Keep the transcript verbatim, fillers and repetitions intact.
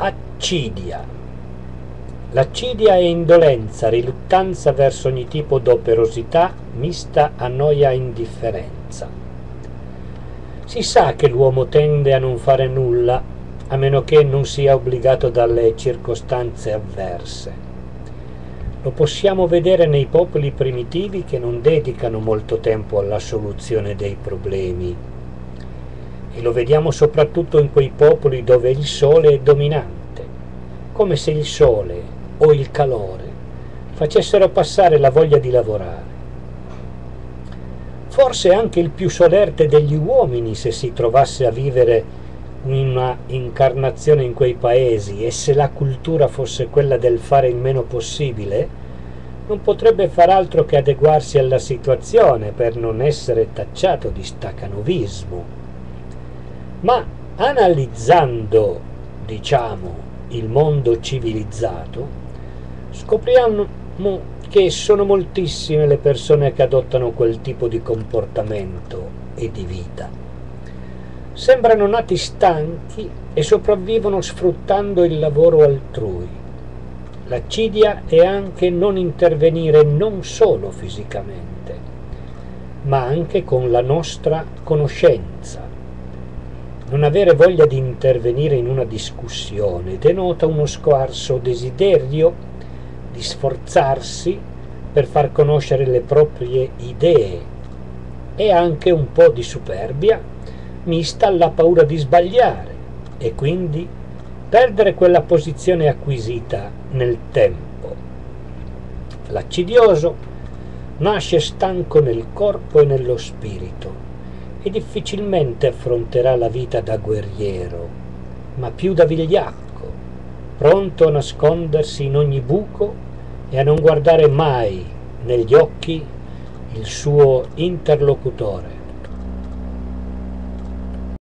Accidia. L'accidia è indolenza, riluttanza verso ogni tipo d'operosità mista a noia e indifferenza. Si sa che l'uomo tende a non fare nulla, a meno che non sia obbligato dalle circostanze avverse. Lo possiamo vedere nei popoli primitivi che non dedicano molto tempo alla soluzione dei problemi. E lo vediamo soprattutto in quei popoli dove il sole è dominante, come se il sole o il calore facessero passare la voglia di lavorare. Forse anche il più solerte degli uomini, se si trovasse a vivere una incarnazione in quei paesi e se la cultura fosse quella del fare il meno possibile, non potrebbe far altro che adeguarsi alla situazione per non essere tacciato di stacanovismo. Ma analizzando, diciamo, il mondo civilizzato, scopriamo che sono moltissime le persone che adottano quel tipo di comportamento e di vita. Sembrano nati stanchi e sopravvivono sfruttando il lavoro altrui. L'accidia è anche non intervenire non solo fisicamente, ma anche con la nostra conoscenza. Non avere voglia di intervenire in una discussione denota uno scarso desiderio di sforzarsi per far conoscere le proprie idee e anche un po' di superbia mista alla paura di sbagliare e quindi perdere quella posizione acquisita nel tempo. L'accidioso nasce stanco nel corpo e nello spirito e difficilmente affronterà la vita da guerriero, ma più da vigliacco, pronto a nascondersi in ogni buco e a non guardare mai negli occhi il suo interlocutore.